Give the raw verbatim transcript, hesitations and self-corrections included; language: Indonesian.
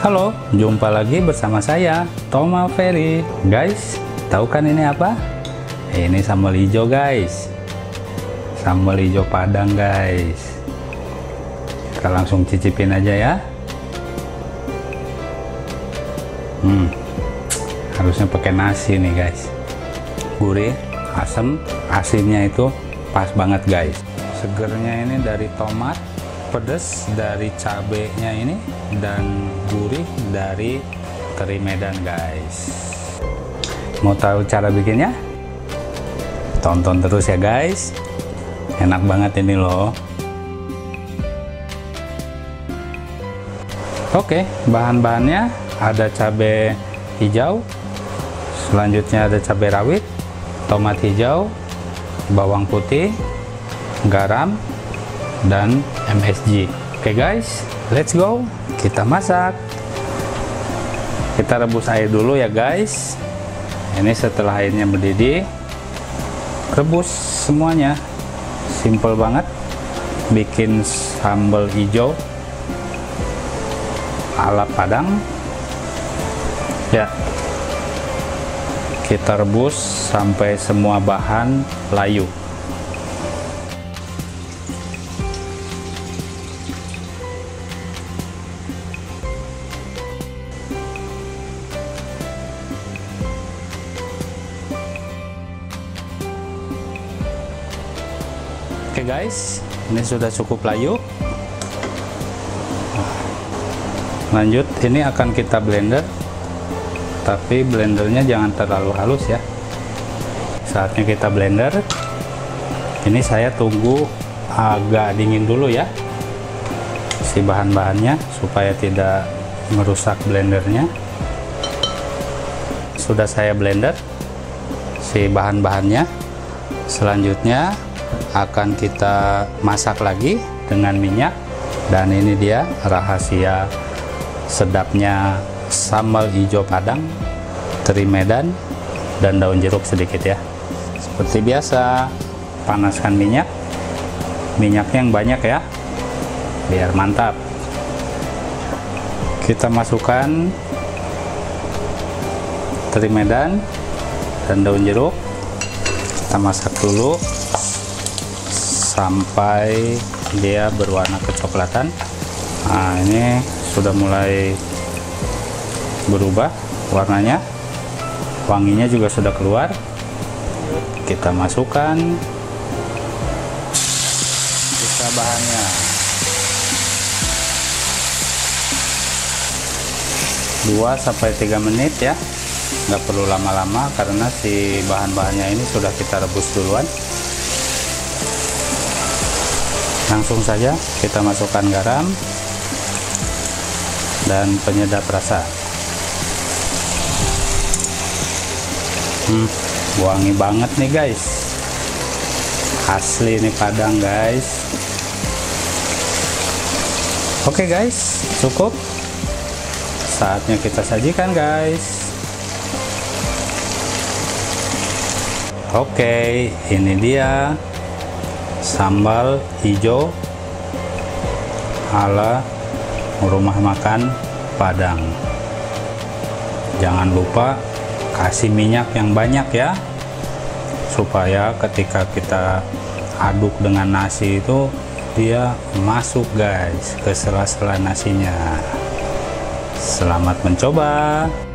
Halo, jumpa lagi bersama saya, Toma Ferry. Guys, tahu kan ini apa? Ini sambal hijau guys. Sambal hijau Padang guys. Kita langsung cicipin aja ya. Hmm, harusnya pakai nasi nih guys. Gurih, asam, asinnya itu pas banget guys. Segernya ini dari tomat, pedas dari cabenya ini, dan gurih dari teri Medan guys. Mau tahu cara bikinnya? Tonton terus ya guys. Enak banget ini loh. Oke, bahan-bahannya ada cabai hijau, selanjutnya ada cabai rawit, tomat hijau, bawang putih, garam, dan M S G. Oke guys, let's go, kita masak. Kita rebus air dulu ya guys. Ini setelah airnya mendidih, rebus semuanya. Simple banget bikin sambal hijau ala Padang ya. Kita rebus sampai semua bahan layu. Oke guys, ini sudah cukup layu. Lanjut, ini akan kita blender, tapi blendernya jangan terlalu halus ya. Saatnya kita blender. Ini saya tunggu agak dingin dulu ya, si bahan-bahannya, supaya tidak merusak blendernya. Sudah saya blender si bahan-bahannya. Selanjutnya akan kita masak lagi dengan minyak, dan ini dia rahasia sedapnya sambal hijau Padang, teri Medan, dan daun jeruk sedikit ya. Seperti biasa, panaskan minyak, minyaknya yang banyak ya, biar mantap. Kita masukkan teri Medan dan daun jeruk, kita masak dulu sampai dia berwarna kecoklatan. Nah, ini sudah mulai berubah warnanya, wanginya juga sudah keluar. Kita masukkan sisa bahannya. dua sampai tiga menit ya, nggak perlu lama-lama karena si bahan-bahannya ini sudah kita rebus duluan. Langsung saja kita masukkan garam dan penyedap rasa. Hmm, wangi banget nih guys, asli nih Padang guys. Oke guys, cukup, saatnya kita sajikan guys. Oke, ini dia sambal hijau ala rumah makan Padang. Jangan lupa kasih minyak yang banyak ya, supaya ketika kita aduk dengan nasi itu dia masuk guys ke sela-sela nasinya. Selamat mencoba.